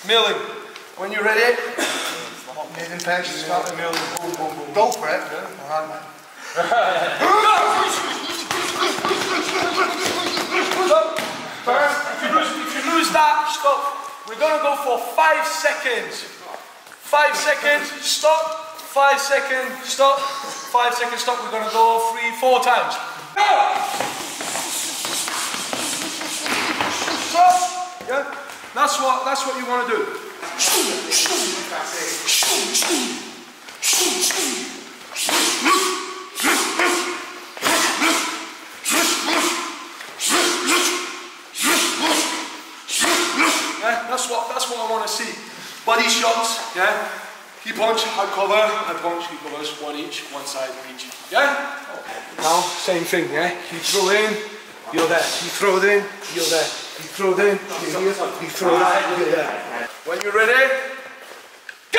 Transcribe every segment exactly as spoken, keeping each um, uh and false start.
Milling. When you're ready, in pace, start the milling. Boom, boom, boom. Go for it. Yeah. All right, man. Stop. If you, lose, if you lose that, stop. We're gonna go for five seconds. Five seconds, stop. Five seconds, stop. Five seconds, stop. We're gonna go three, four times. Go! Stop. Yeah? That's what that's what you want to do. Yeah, that's what that's what I want to see. Body shots, yeah. He punch, I cover, I punch, he covers, one each, one side each. Yeah? Now, same thing, yeah? He throw in, you're there. He throw it in, you're there. He throw it in, you're here. He throw that, you're there. When you're ready, go!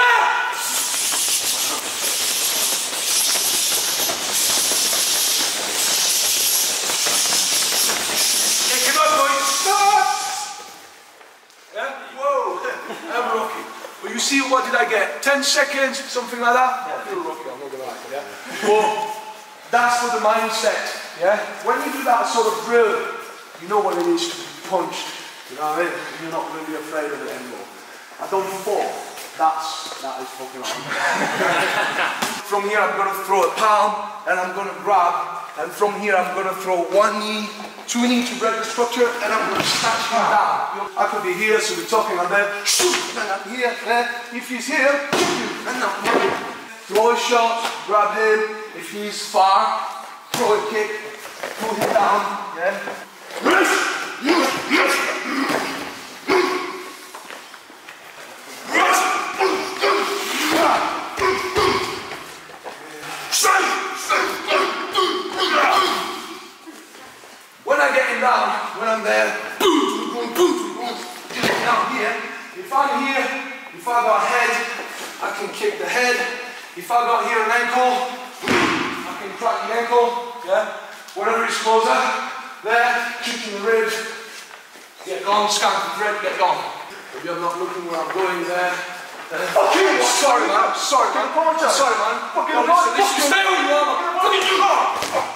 Kick him up, boys. Stop! Yeah? Whoa! I'm rocking. But you see, what did I get? ten seconds, something like that? Yeah. I feel rocky, I'm not gonna lie. Yeah? But that's for the mindset. Yeah? When you do that sort of drill, you know what it is to be punched. You know what I mean? You're not really afraid of it anymore. I don't fall. That's, that is fucking on. From here, I'm gonna throw a palm, and I'm gonna grab, and from here, I'm gonna throw one knee, two knee to break the structure, and I'm going to snatch him down. I could be here, so we're talking on there, and I'm here, there. If he's here, and I'm here. Throw a shot, grab him. If he's far, throw a kick, pull him down, yeah. When I get him down, when I'm there, boom, boom, boom, boom, get him down here. If I'm here, if I got a head, I can kick the head. If I got here an ankle, I can crack the ankle, yeah. Whatever is closer, there, kicking the ribs, get gone, scan the thread, get gone. If you're not looking where I'm going there, then fucking sorry man, sorry man, sorry man, fucking listen, listen, stay where you are, man. Fucking you are.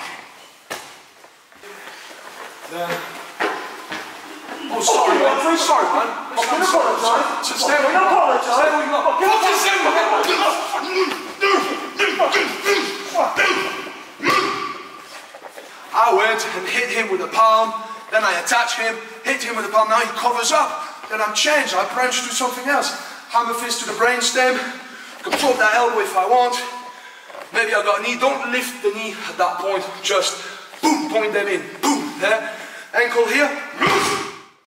There. Oh, sorry, man. I'm sorry, man. I'm going to apologise. Just stay where you are. Stay where you are. Fucking stay where you are. I went and hit him with a palm, then I attach him, hit him with a palm, now he covers up, then I'm changed, I branch to something else. Hammer fist to the brainstem, I can throw that elbow if I want, maybe I got a knee, don't lift the knee at that point, just boom, point them in, boom, there, ankle here,